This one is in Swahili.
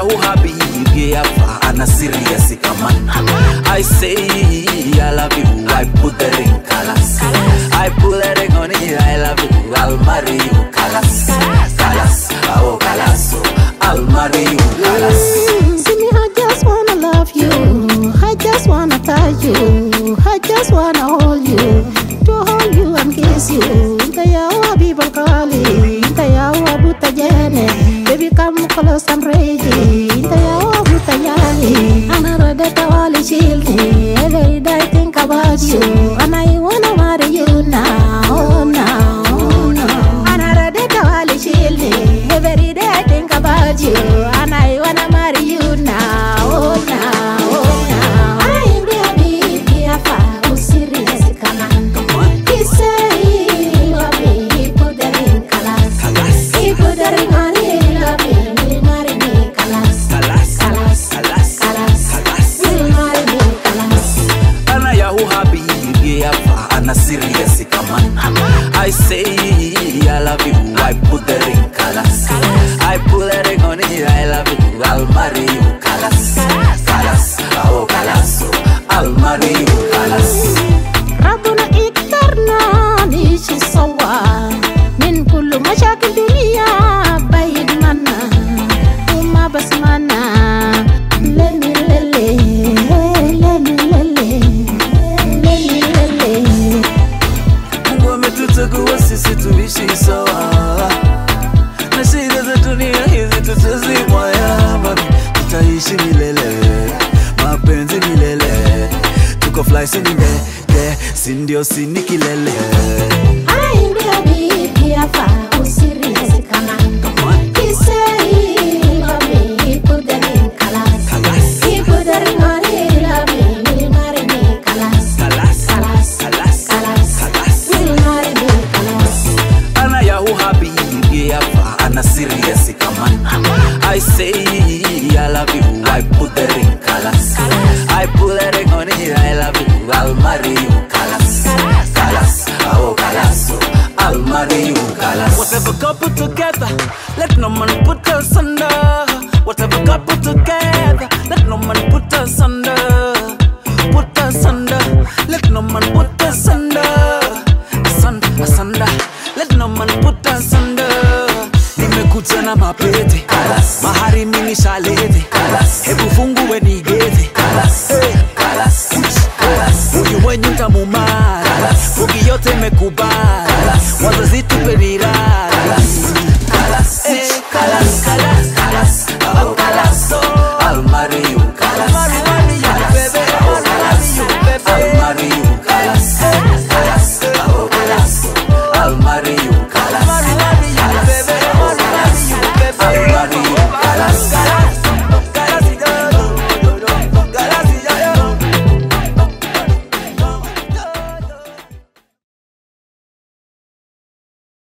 yahu habibi yafa ana serious kaman. I say I love you, I put the ring kalas. I put the ring on it, I love you, I'll marry you kalas. Kalas, oh kalas, I'll marry you kalas. See me, I just wanna love you, I just wanna touch you, I just wanna hold you, to hold you and kiss you. Inta yawa people calling, inta yawa buta jene, baby come close and ready. Inta yawa buta yali, another day tawali childi. Every day I think about you, and I wanna marry you now, oh now, oh now. Another day tawali childi. Every day I think about you, and I wanna marry you now, oh now, oh now. I'm baby, Biafra, who's serious, come on. He say he love me, he put the ring kalas. He put the ring on, he love me, will marry me kalas. Kalas, kalas, kalas, will marry me kalas. Ana yahu habibi yafa ana serious kaman. I say I love you, I put the ring kalas. I put the ring on it, I love you, I'll marry you kalas. Kalas, oh kalas, I'll marry you kalas. ربنا اكترنا نيجي سوا من كل مشاكل الدنيا بعيد منا وما بسمعنا للي للي للي للي للي للي. Mungu ametuchagua sisi tuishi sawa, na shida za dunia hizi tutazimwa ya tutaishi milele, mapenzi milele, tuko fly sini mbele, sindio sini kilele. I'm baby Biafra, who's serious, come on. He say he love me, he put the ring kalas. He put the ring on, he love me, will marry me kalas. Kalas, Kalas, kalas, kalas, will marry me kalas. Ana yahu habibi yafa ana serious kaman. I say I love you, I put the ring kalas. I put the ring on it, I love you, I'll marry you kalas. Kalas, oh kalas, I'll marry you kalas. Whatever couple together, let no man put us under. Whatever couple together, let no man put us under. Put us under, let no man put us under. Asunder, let no man put us under. Nimekuja na mapete kalas, mahari mini shalete kalas, hebu fungue nigete kalas, kalas, kalas, uyu wenyu tamumara kalas, ugi yote mekubali